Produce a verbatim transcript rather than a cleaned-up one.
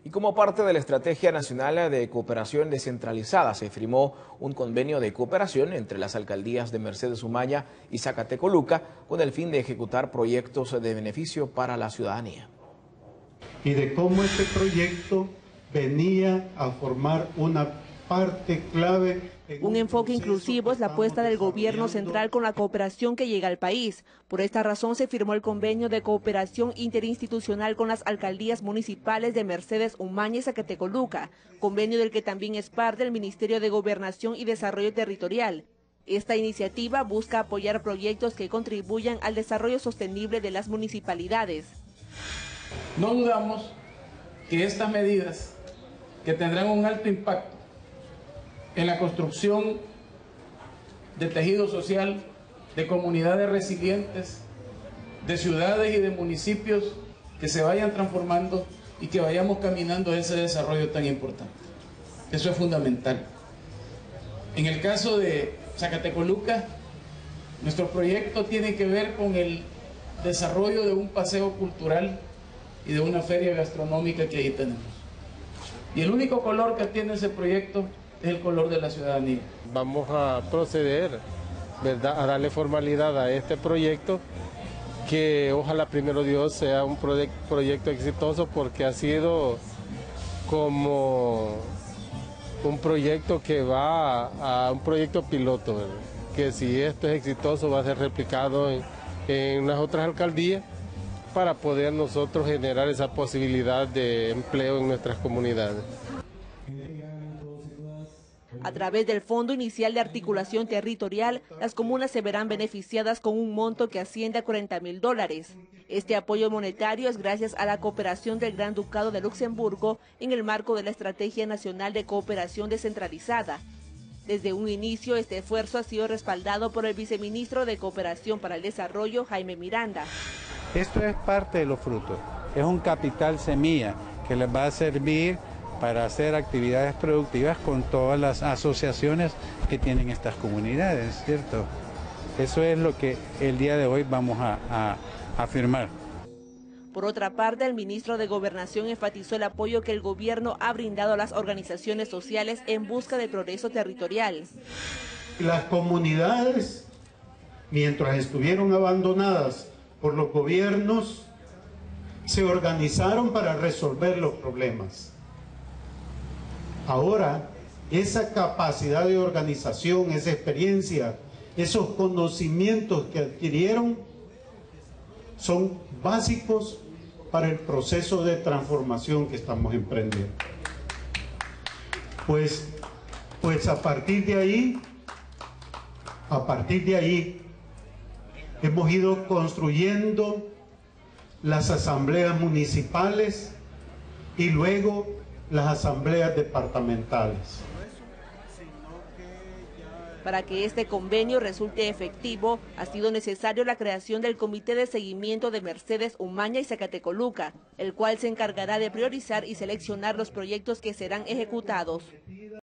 Y como parte de la Estrategia Nacional de Cooperación Descentralizada, se firmó un convenio de cooperación entre las alcaldías de Mercedes Umaña y Zacatecoluca con el fin de ejecutar proyectos de beneficio para la ciudadanía. Y de cómo este proyecto venía a formar una parte clave. Un enfoque inclusivo es la apuesta del gobierno central con la cooperación que llega al país. Por esta razón se firmó el convenio de cooperación interinstitucional con las alcaldías municipales de Mercedes Umaña y Zacatecoluca, convenio del que también es parte el Ministerio de Gobernación y Desarrollo Territorial. Esta iniciativa busca apoyar proyectos que contribuyan al desarrollo sostenible de las municipalidades. No dudamos que estas medidas, que tendrán un alto impacto en la construcción de tejido social, de comunidades resilientes, de ciudades y de municipios que se vayan transformando y que vayamos caminando a ese desarrollo tan importante. Eso es fundamental. En el caso de Zacatecoluca, nuestro proyecto tiene que ver con el desarrollo de un paseo cultural y de una feria gastronómica que ahí tenemos. Y el único color que tiene ese proyecto es el color de la ciudadanía. Vamos a proceder, ¿verdad?, a darle formalidad a este proyecto, que ojalá primero Dios sea un proye- proyecto exitoso, porque ha sido como un proyecto que va a, a un proyecto piloto, ¿verdad?, que si esto es exitoso va a ser replicado en, en las otras alcaldías para poder nosotros generar esa posibilidad de empleo en nuestras comunidades. A través del Fondo Inicial de Articulación Territorial, las comunas se verán beneficiadas con un monto que asciende a cuarenta mil dólares. Este apoyo monetario es gracias a la cooperación del Gran Ducado de Luxemburgo en el marco de la Estrategia Nacional de Cooperación Descentralizada. Desde un inicio, este esfuerzo ha sido respaldado por el viceministro de Cooperación para el Desarrollo, Jaime Miranda. Esto es parte de los frutos, es un capital semilla que les va a servir para hacer actividades productivas con todas las asociaciones que tienen estas comunidades, ¿cierto? Eso es lo que el día de hoy vamos a, a, a firmar. Por otra parte, el ministro de Gobernación enfatizó el apoyo que el gobierno ha brindado a las organizaciones sociales en busca del progreso territorial. Las comunidades, mientras estuvieron abandonadas por los gobiernos, se organizaron para resolver los problemas. Ahora, esa capacidad de organización, esa experiencia, esos conocimientos que adquirieron son básicos para el proceso de transformación que estamos emprendiendo. Pues, pues a partir de ahí, a partir de ahí, hemos ido construyendo las asambleas municipales y luego las asambleas departamentales. Para que este convenio resulte efectivo, ha sido necesario la creación del Comité de Seguimiento de Mercedes Umaña y Zacatecoluca, el cual se encargará de priorizar y seleccionar los proyectos que serán ejecutados.